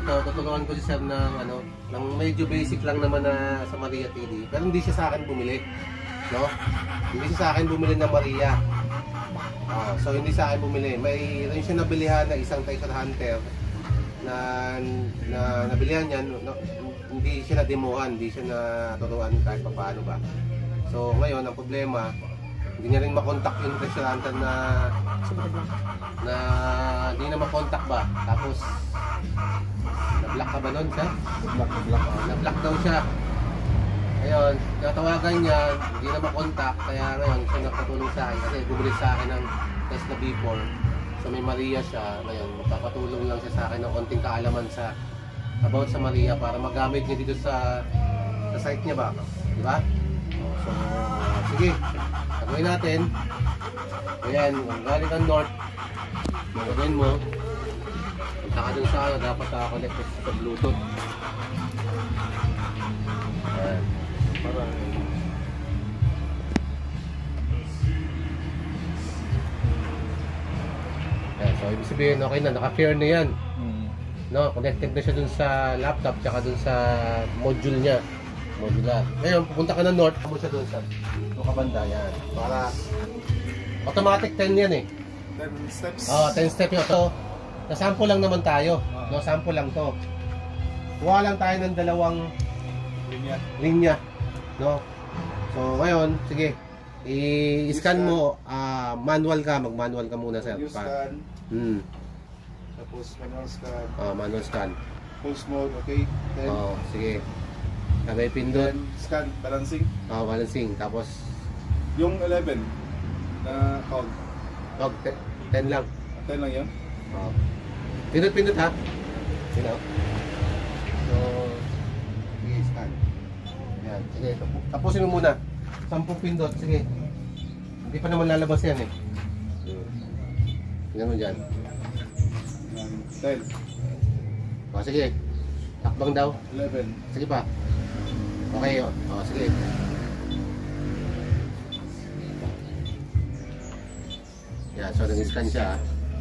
to, tuturuan ko si Sir ng ano, ng medyo basic lang naman na sa Maria TD. Pero hindi siya sa akin bumili, no? Hindi siya sa akin bumili ng Maria. So hindi sa akin bumili. May rin siya nabilihan na isang treasure hunter na nabilihan niya, no, hindi siya na-demohan, hindi siya naturuan kahit pa paano ba. So ngayon ang problema, hindi niya rin makontak yung treasure hunter na hindi na makontak ba. Tapos na-block ka ba nun siya? Na-block daw siya. Ngayon, natawagan niya, hindi na makontak. Kaya ngayon, siya nagpatulong sa akin. Kasi bumili sa akin ng Tesla B4. So may Maria siya. Ngayon, magpapatulong lang siya sa akin ng konting kaalaman about sa Maria para magamit niya dito sa site niya ba? Diba? So, sige. Gagawin natin. Ayan, galing ang north. Gagawin mo. Punta ka dun sa ano, dapat connect sa Bluetooth. Ayan. Ayan, so ibig sabihin, okay na, naka-pair na yan. No, connected na siya dun sa laptop tsaka dun sa module niya. Modular. Ngayon, pupunta ka na north, mo siya dun sa kabanda yan. Para automatic 10 yan eh. 10 steps. 10 steps yun. So, nasample lang naman tayo. No, sample lang to. Kuha lang tayo ng dalawang linya. No? So, ngayon, sige. I-scan mo. Manual ka. Mag-manual ka muna, sir. Scan. Tapos manual scan. Manual scan. Pulse mode, okay. Then, sige. Sabay pindot. Scan, balancing. Balancing. Tapos, yung 11 na count. 10 lang. 10 lang yan? Pindot ha. Sino? So, sige, scan. Yan. Sige, tapusin mo muna. 10 pindot. Sige. Hindi pa naman lalabas yan eh. Tingnan mo dyan. 10. Sige. Takbang daw. 11. Sige pa. Okay, sige. Yan, so nag-scan siya.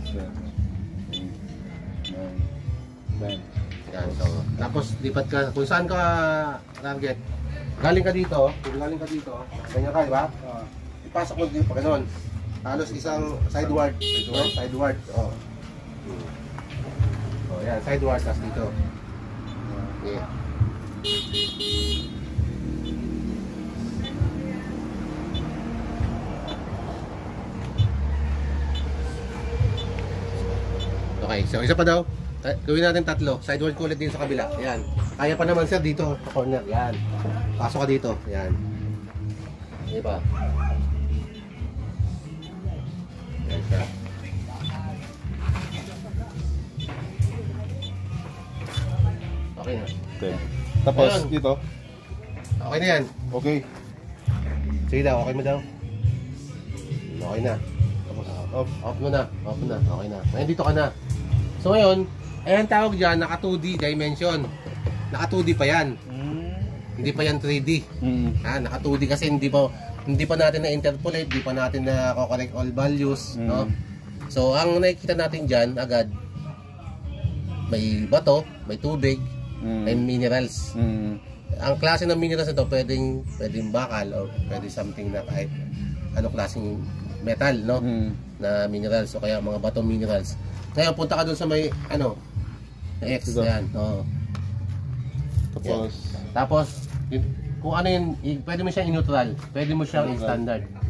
Yan, so tapos lipat ka kung saan ka target. Galing ka dito, ganyan ka, di ba? Ipasok mo dito pa gano'n. Halos isang sideward, no? Sideward. Yan, sideward tas dito. Okay. Okay, so isa pa daw. Gawin natin 3. Sideward ko ulit din sa kabila. Yan. Kaya pa naman sir dito sa corner. Yan. Pasok ka dito. Yan. Di ba? Yan siya. Okay na. Okay. Tapos Ayan. dito. Okay na yan. Okay. Sige daw, okay mo daw. Okay na. Tapos off mo na. Okay na. Ngayon dito ka na. So ngayon, ayan tawag dyan, naka 2D dimension. Naka 2D pa yan. Hindi pa yan 3D. Naka 2D kasi hindi pa natin na-interpolate, hindi pa natin na-correct all values. No? So ang nakikita natin dyan, agad, may bato, may tubig, may minerals. Ang klase ng minerals na ito, pwedeng bakal o pwede something na kahit ano klaseng metal, no? Na minerals o kaya mga bato minerals. Ngayon, punta ka dun sa may, na X, yan. Tapos, Tapos, kung ano yun, pwede mo siyang in-neutral, pwede mo siyang in-standard.